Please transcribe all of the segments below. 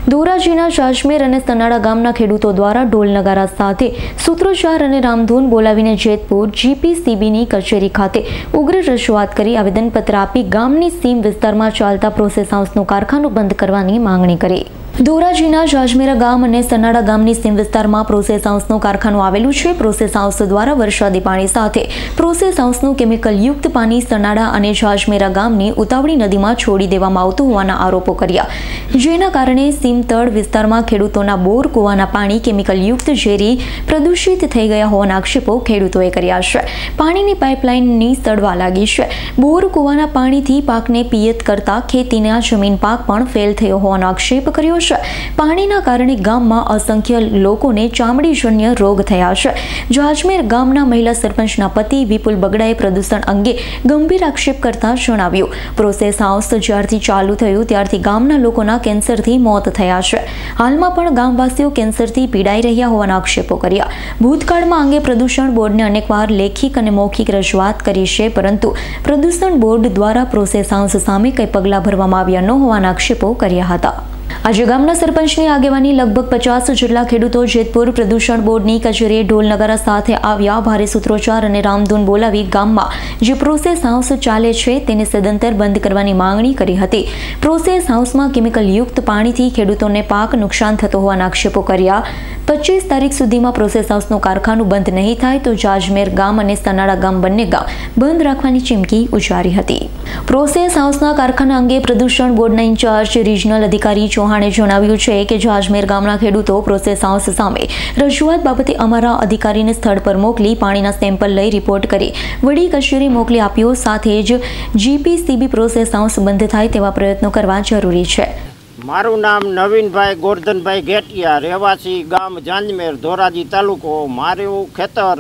ધોરાજીના જાજમેર અને સનાડા ગામના ખેડૂતો દ્વારા ઢોલ નગારા સાથે સૂત્રોચ્ચાર અને રામધૂન બોલાવીને જેતપુર જીપીસીબીની કચેરી ખાતે ઉગ્ર રજૂઆત કરી આવેદનપત્ર આપી ગામની સીમ વિસ્તારમાં ચાલતા પ્રોસેસ હાઉસનું કારખાનું બંધ કરવાની માંગણી કરી। ધોરાજીના જાજમેરા ગામ અને સનાડા ગામની સીમ વિસ્તારમાં પ્રોસેસ હાઉસનું કારખાનું આવેલું છે। પ્રોસેસ હાઉસ દ્વારા વરસાદી પાણી સાથે પ્રોસેસ હાઉસનું કેમિકલ યુક્ત પાણી સનાડા અને જાજમેરા ગામની ઉતાવળી નદીમાં છોડી દેવામાં આવતું હોવાના આરોપો કર્યા, જેના કારણે સીમતળ વિસ્તારમાં ખેડૂતોના બોર કૂવાના પાણી કેમિકલ યુક્ત ઝેરી પ્રદૂષિત થઈ ગયા હોવાના આક્ષેપો ખેડૂતોએ કર્યા છે। પાણીની પાઇપલાઇનની સડવા લાગી છે। બોર કૂવાના પાણીથી પાકને પિયત કરતા ખેતીના જમીન પાક પણ ફેલ થયો હોવાનો આક્ષેપ કર્યો। પાણીના કારણે ગામમાં અસંખ્ય લોકોને ચામડીજન્ય રોગ થયા છે। જાજમેર ગામના મહિલા સરપંચના પતિ વિપુલ બગડાએ પ્રદૂષણ અંગે ગંભીર આક્ષેપ કરતા જણાવ્યું, પ્રોસેસ હાઉસ જ્યારથી ચાલુ થયું ત્યારથી ગામના લોકોના કેન્સરથી મોત થયા છે। હાલમાં પણ ગામવાસીઓ કેન્સરથી પીડાઈ રહ્યા હોવાના આક્ષેપો કર્યા। ભૂતકાળમાં અંગે પ્રદૂષણ બોર્ડને અનેકવાર લેખિત અને મૌખિક રજૂઆત કરી છે, પરંતુ પ્રદૂષણ બોર્ડ દ્વારા પ્રોસેસ હાઉસ સામે કંઈ પગલાં ભરવામાં આવ્યા ન હોવાના આક્ષેપો કર્યા હતા। આજે ગામના સરપંચની આગેવાની લગભગ 50 જેટલા ખેડૂતો જેતપુર પ્રદૂષણ બોર્ડની કચેરીએ ઢોલ નગારા સાથે આવ્યા। ભારે સૂત્રોચ્ચાર અને રામધૂન બોલાવી ગામમાં જે પ્રોસેસ હાઉસ ચાલે છે તેને સદંતર બંધ કરવાની માંગણી કરી હતી। પ્રોસેસ હાઉસમાં કેમિકલ યુક્ત પાણીથી ખેડૂતોને પાક નુકસાન થતો હોવાના આક્ષેપો કર્યા। 25 તારીખ સુધીમાં પ્રોસેસ હાઉસનું કારખાનું બંધ નહીં થાય તો જાજમેર ગામ અને સનાડા ગામ બંને ગામ બંધ રાખવાની ચીમકી ઉચ્ચારી હતી। પ્રોસેસ હાઉસના કારખાના અંગે પ્રદૂષણ બોર્ડના ઇન્ચાર્જ રિજનલ અધિકારી ચૌહાણે જણાવ્યું છે કે જાજમેર ગામના ખેડૂતો પ્રોસેસ હાઉસ સામે રજૂઆત બાબતે અમારા અધિકારીને સ્થળ પર મોકલી પાણીના સેમ્પલ લઈ રિપોર્ટ કરી વડી કચેરી મોકલી આપ્યો। સાથે જ જીપીસીબી પ્રોસેસ હાઉસ બંધ થાય તેવા પ્રયત્નો કરવા જરૂરી છે। મારું નામ નવીનભાઈ ગોરધનભાઈ ઘેટિયા, રહેવાસી ગામ જાંજમેર, ધોરાજી તાલુકો। મારું ખેતર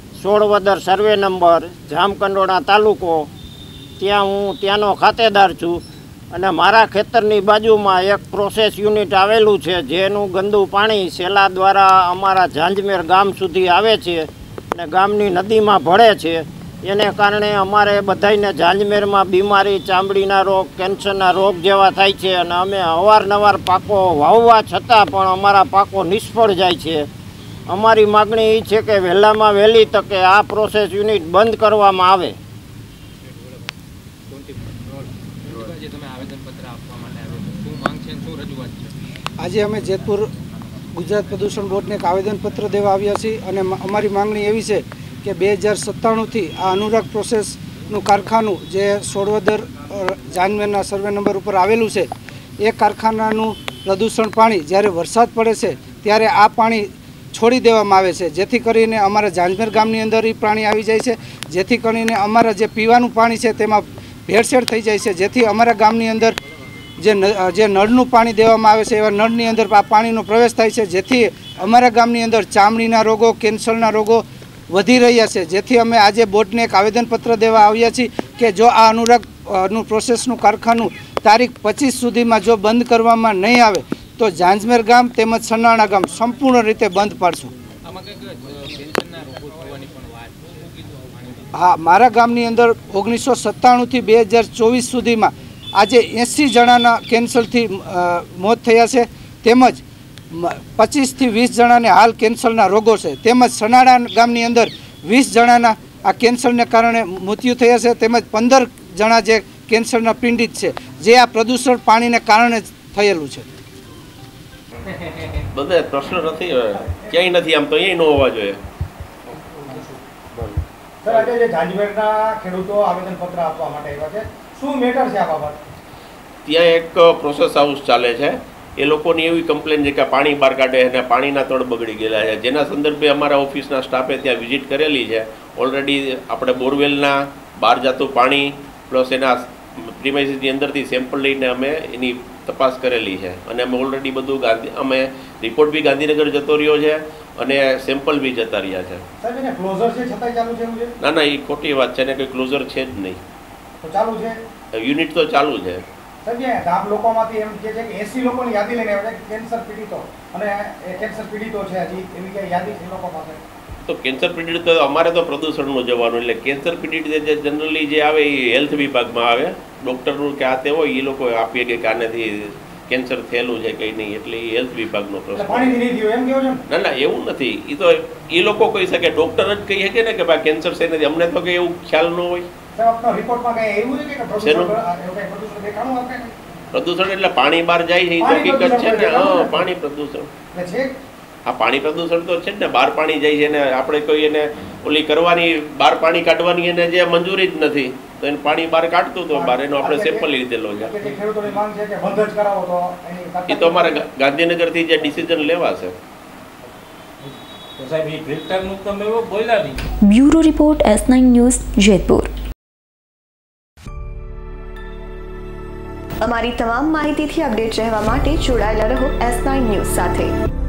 16 વદર સર્વે નંબર, જામકંડોળા તાલુકો, ત્યાં હું ત્યાંનો ખાતેદાર છું। અને મારા ખેતરની બાજુમાં એક પ્રોસેસ યુનિટ આવેલું છે, જેનું ગંદુ પાણી સેલા દ્વારા અમારા જાંજમેર ગામ સુધી આવે છે અને ગામની નદીમાં ભળે છે। એને કારણે અમારે બધાઈને જાંજમેરમાં બીમારી, ચામડીના રોગ, કેન્સરના રોગ જેવા થાય છે અને અમે અવારનવાર પાકો વાવવા છતાં પણ અમારા પાકો નિષ્ફળ જાય છે। અમારી માગણી એ છે કે વહેલામાં વહેલી તકે આ પ્રોસેસ યુનિટ બંધ કરવામાં આવે। આજે અમે જેતપુર ગુજરાત પ્રદૂષણ બોર્ડને એક આવેદનપત્ર દેવા આવ્યા છીએ અને અમારી માંગણી એવી છે કે 2097થી આ અનુરાગ પ્રોસેસનું કારખાનું જે 16 વદર જાનમેરના સર્વે નંબર ઉપર આવેલું છે, એ કારખાનાનું પ્રદૂષણ પાણી જ્યારે વરસાદ પડે છે ત્યારે આ પાણી છોડી દેવામાં આવે છે, જેથી કરીને અમારા જાંજમેર ગામની અંદર એ પાણી આવી જાય છે, જેથી કરીને અમારા જે પીવાનું પાણી છે તેમાં ભેળસેળ થઈ જાય છે, જેથી અમારા ગામની અંદર જે નળનું પાણી દેવામાં આવે છે એવા નળની અંદર આ પાણીનો પ્રવેશ થાય છે, જેથી અમારા ગામની અંદર ચામડીના રોગો, કેન્સરના રોગો વધી રહ્યા છે। જેથી અમે આજે બોર્ડને એક આવેદનપત્ર દેવા આવ્યા છીએ કે જો આ અનુરાગનું પ્રોસેસનું કારખાનું તારીખ 25 સુધીમાં જો બંધ કરવામાં નહીં આવે તો જાંજમેર ગામ તેમજ સનાડા ગામ સંપૂર્ણ રીતે બંધ પાડશું। હા, મારા ગામની અંદર 1997થી 2024 સુધીમાં આજે 80 જણાના કેન્સરથી મોત થયા છે, તેમજ 25 થી 20 જણાને હાલ કેન્સરના રોગો છે, તેમજ સનાડા ગામની અંદર 20 જણાના આ કેન્સરને કારણે મૃત્યુ થયા છે, તેમજ 15 જણા જે કેન્સરના પીડિત છે, જે આ પ્રદૂષણ પાણીને કારણે થયેલું છે। બધે પ્રશ્ન નથી, ક્યાંય નથી, આમ તો અહીંયા ન હોવા જોઈએ। સર, આજે જે જાંજમેરના ખેડૂતો આવેદનપત્ર આપવા માટે આવ્યા છે, શું મેટર છે આ બાબત? ત્યાં એક પ્રોસેસ હાઉસ ચાલે છે, એ લોકોની એવી કમ્પ્લેન છે કે પાણી બહાર કાઢે અને પાણીના તળ બગડી ગયેલા છે, જેના સંદર્ભે અમારા ઓફિસના સ્ટાફે ત્યાં વિઝિટ કરેલી છે। ઓલરેડી આપણે બોરવેલના બહાર જતું પાણી પ્લસ એના પ્રીમાઇસીસની અંદરથી સેમ્પલ લઈને અમે એની તપાસ કરેલી છે અને અમે ઓલરેડી બધું અમે રિપોર્ટ બી ગાંધીનગર જતો રહ્યો છે અને સેમ્પલ બી જતા રહ્યા છે। ના ના, એ ખોટી વાત છે ને, કોઈ ક્લોઝર છે જ નહીં, યુનિટ તો ચાલુ છે। ગામ લોકોમાંથી એમ કે છે કે 80 લોકોની યાદી લઈને આવ્યા છે કેન્સર પીડિતો, અને એ કેન્સર પીડિતો છે, હજી એવી કે યાદી છે લોકો પાસે। તો કેન્સર પીડિત તો અમારે તો પ્રદૂષણનું જવાનું, એટલે કેન્સર પીડિત જે જનરલી જે આવે એ હેલ્થ વિભાગમાં આવે, ડૉક્ટરનું કે આ તે હોય એ લોકો આપીએ કે આનાથી કેન્સર થયેલું છે કંઈ નહીં, એટલે એ હેલ્થ વિભાગનો એટલે પ્રશ્ન. પાણીથી નહીં થયું એમ કહો છો ને? ના ના એવું નથી, એ તો એ લોકો કહી શકે, ડૉક્ટર જ કહી શકે ને કે ભાઈ કેન્સર છે નથી, અમને તો કંઈ એવું ખ્યાલ ન હોય. સાહેબ, આપના રિપોર્ટમાં કંઈ એવું છે કે શેનું? પ્રદૂષણ દેખાણું આપે? પ્રદૂષણ એટલે પાણી બહાર જાય છે એ તો પાણી હકીકત છે ને. પ્રદૂષણ હા, પાણી પ્રદૂષણ. એટલે છે હા, પાણી પ્રદૂષણ તો છે જ ને, બહાર પાણી જાય છે ને આપણે કોઈ એને ઓલી કરવાની, બહાર પાણી કાઢવાની એને જે મંજૂરી જ નથી, તો એને પાણી બહાર કાઢતું તો બહાર એનો આપણે સેમ્પલ લીધેલો છે. એટલે કે ખેડૂતોની માંગ છે કે બંધ જ કરાવો તો એની એ તો અમારે ગાંધીનગરથી જે ડિસિઝન લેવાશે. સાહેબ એ ફિલ્ટરનું તમે એવો બોલ્યા નહીં. Bureau report S9 news Jetpur. અમારી તમામ માહિતીથી અપડેટ રહેવા માટે જોડાયેલા રહો S9 ન્યૂઝ સાથે।